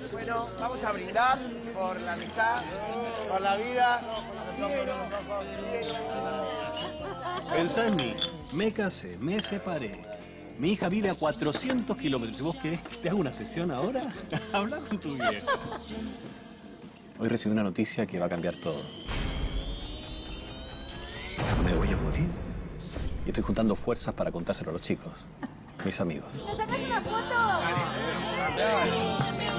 Bueno, vamos a brindar por la amistad, por la vida. Pensá en mí. Me casé, me separé. Mi hija vive a 400 kilómetros. ¿Y vos querés que te haga una sesión ahora? Habla con tu viejo. Hoy recibí una noticia que va a cambiar todo. Me voy a morir. Y estoy juntando fuerzas para contárselo a los chicos, mis amigos. ¿Te sacas una foto? Dale.